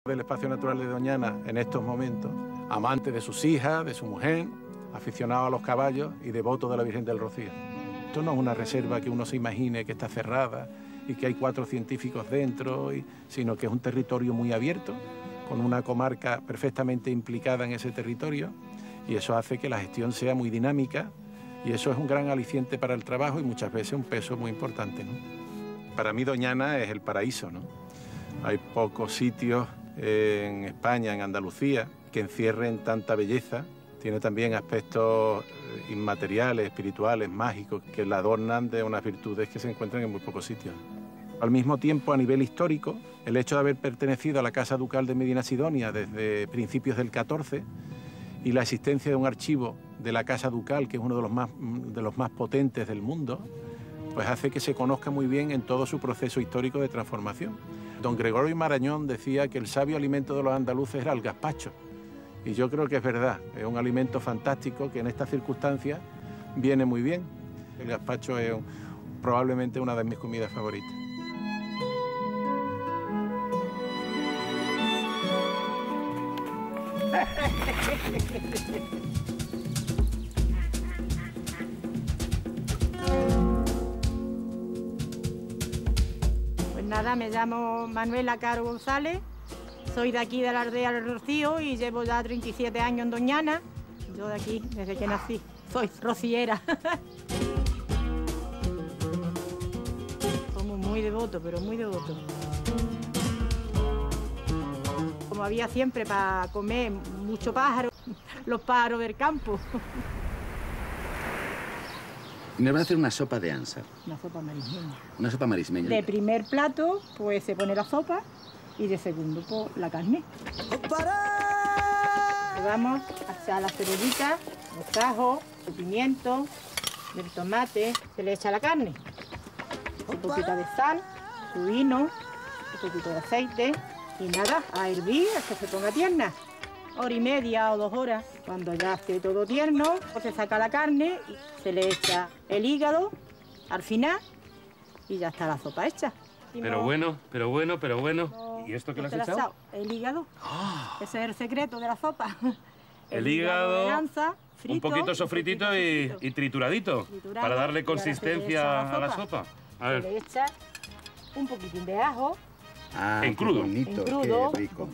Del espacio natural de Doñana en estos momentos, amante de sus hijas, de su mujer, aficionado a los caballos y devoto de la Virgen del Rocío. Esto no es una reserva que uno se imagine que está cerrada y que hay 4 científicos dentro, sino que es un territorio muy abierto, con una comarca perfectamente implicada en ese territorio, y eso hace que la gestión sea muy dinámica, y eso es un gran aliciente para el trabajo y muchas veces un peso muy importante, ¿no? Para mí Doñana es el paraíso, ¿no? Hay pocos sitios en España, en Andalucía, que encierren tanta belleza. Tiene también aspectos inmateriales, espirituales, mágicos, que la adornan de unas virtudes que se encuentran en muy pocos sitios. Al mismo tiempo, a nivel histórico, el hecho de haber pertenecido a la Casa Ducal de Medina Sidonia desde principios del XIV y la existencia de un archivo de la Casa Ducal, que es uno de los más potentes del mundo, pues hace que se conozca muy bien en todo su proceso histórico de transformación. Don Gregorio Marañón decía que el sabio alimento de los andaluces era el gazpacho. Y yo creo que es verdad, es un alimento fantástico que en estas circunstancias viene muy bien. El gazpacho es probablemente una de mis comidas favoritas. Pues nada, me llamo Manuela Caro González, soy de aquí de la aldea del Rocío y llevo ya 37 años en Doñana. Yo de aquí, desde que nací, soy rociera. Somos muy devotos, pero muy devotos. Como había siempre para comer mucho pájaro, los pájaros del campo. Me van a hacer una sopa de ansa. Una sopa marismeña. Una sopa marismeña. De primer plato, pues se pone la sopa y de segundo, pues la carne. Le damos hasta la cebollita, los ajos, el pimiento, el tomate, se le echa la carne. Un poquito de sal, su vino, un poquito de aceite y nada, a hervir hasta que se ponga tierna. 1 hora y media o 2 horas. Cuando ya esté todo tierno, pues se saca la carne y se le echa el hígado al final y ya está la sopa hecha. Pero bueno. ¿Y esto qué le has echado? El hígado. ¡Oh! Ese es el secreto de la sopa. El hígado de lanza, frito, un poquito sofritito y trituradito, para darle consistencia a la sopa. A ver. Se le echa un poquitín de ajo. Ah, en crudo. Bonito, en crudo, qué rico.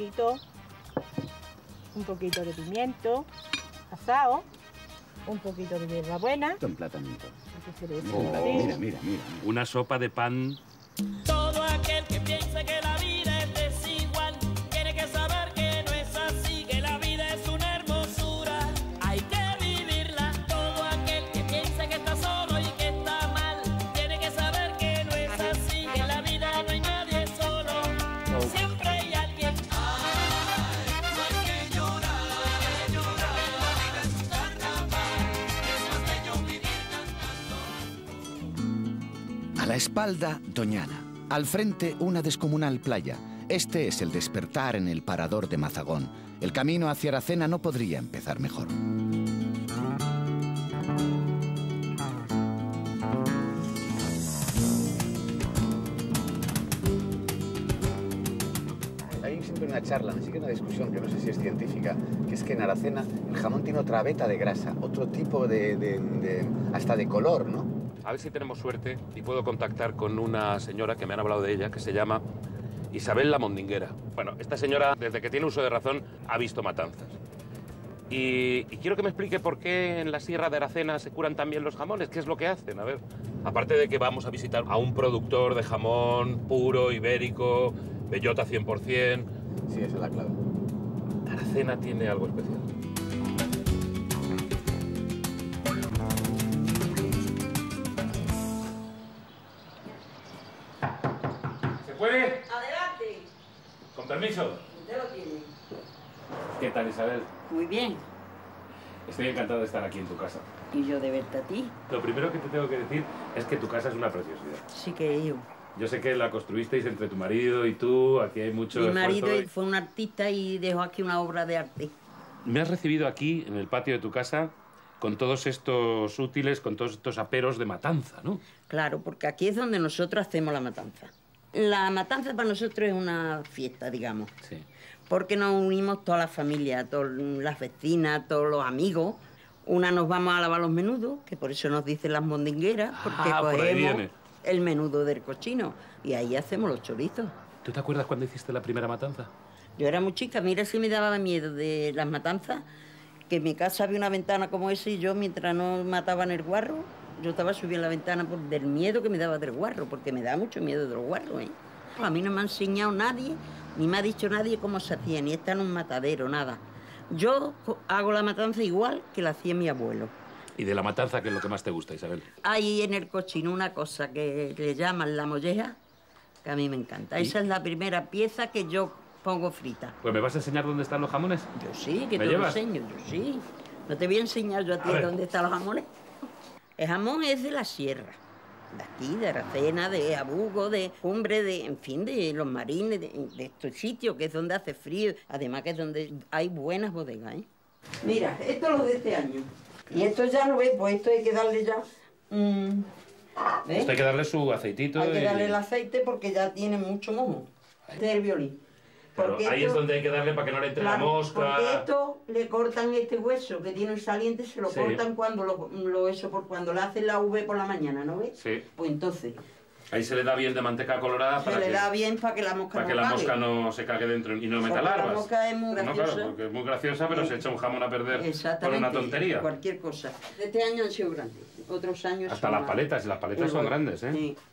Un poquito de pimiento asado, un poquito de hierbabuena. En platanito. Mira. Una sopa de pan. Todo aquel que piense que la vida es desigual tiene que saber que no es así, que la vida es una hermosura, hay que vivirla. Todo aquel que piense que está solo y que está mal tiene que saber que no es así, que en la vida no hay nadie solo, siempre hay alguien. Ay, no hay que llorar, la vida es un carnaval, es más bello vivir cantando. A la espalda, Doñana. Al frente, una descomunal playa. Este es el despertar en el parador de Mazagón. El camino hacia Aracena no podría empezar mejor. Hay siempre una charla, ni siquiera una discusión, que no sé si es científica, que es que en Aracena el jamón tiene otra veta de grasa, otro tipo hasta de color, ¿no? A ver si tenemos suerte y puedo contactar con una señora que me han hablado de ella, que se llama Isabel la Mondinguera. Bueno, esta señora, desde que tiene uso de razón, ha visto matanzas. Y quiero que me explique por qué en la Sierra de Aracena se curan también los jamones. ¿Qué es lo que hacen? A ver, aparte de que vamos a visitar a un productor de jamón puro, ibérico, bellota 100%. Sí, esa es la clave. Aracena tiene algo especial. ¿Puede? Adelante. Con permiso. Usted lo tiene. ¿Qué tal, Isabel? Muy bien. Estoy encantado de estar aquí en tu casa. Y yo de verte a ti. Lo primero que te tengo que decir es que tu casa es una preciosidad. Sí que yo. Yo sé que la construisteis entre tu marido y tú, aquí hay mucho Mi esfuerzo. marido fue un artista y dejó aquí una obra de arte. Me has recibido aquí, en el patio de tu casa, con todos estos útiles, con todos estos aperos de matanza, ¿no? Claro, porque aquí es donde nosotros hacemos la matanza. La matanza para nosotros es una fiesta, digamos. Sí. porque nos unimos toda la familia, todas las vecinas, todos los amigos. Una nos vamos a lavar los menudos, que por eso nos dicen las mondingueras, porque por ahí cogemos viene. el menudo del cochino y ahí hacemos los chorizos. ¿Tú te acuerdas cuando hiciste la primera matanza? Yo era muy chica, mira si me daba miedo de las matanzas, que en mi casa había una ventana como esa y yo, mientras no mataban el guarro, yo estaba subiendo la ventana del miedo que me daba del guarro, porque me da mucho miedo de los guarros, ¿eh? A mí no me ha enseñado nadie, ni me ha dicho nadie cómo se hacía, ni está en un matadero, nada. Yo hago la matanza igual que la hacía mi abuelo. ¿Y de la matanza qué es lo que más te gusta, Isabel? Hay en el cochino una cosa que le llaman la molleja, que a mí me encanta. ¿Y? Esa es la primera pieza que yo pongo frita. Pues ¿me vas a enseñar dónde están los jamones? Yo sí, que ¿Me te llevas? lo enseño, yo sí. No te voy a enseñar yo a ti A ver. dónde están los jamones. El jamón es de la sierra, de aquí, de Aracena, de Abugo, de Cumbre, de, en fin, de Los Marines, de estos sitios, que es donde hace frío, además que es donde hay buenas bodegas, ¿eh? Mira, esto es lo de este año. Y esto ya lo ves, pues esto hay que darle ya... ¿ves? Esto hay que darle su aceitito. Hay que y- darle el aceite porque ya tiene mucho mojo. Este es el violín. Claro, Porque ahí es esto- donde hay que darle para que no le entre la Claro, mosca. porque esto le cortan este hueso que tiene el saliente, se lo Sí. cortan cuando cuando le hacen la V por la mañana, ¿no ves? Sí. Pues entonces Ahí se le da bien de manteca colorada se para le que, da bien para que la mosca para no que la cague. mosca no se cague dentro y no meta Porque larvas. la mosca es muy No, graciosa. claro, porque es muy graciosa, pero se echa un jamón a perder por Exactamente. una tontería. Cualquier cosa. Este año han sido grandes, otros años Hasta son las más- paletas, y las paletas son Igual. grandes, ¿eh? Sí.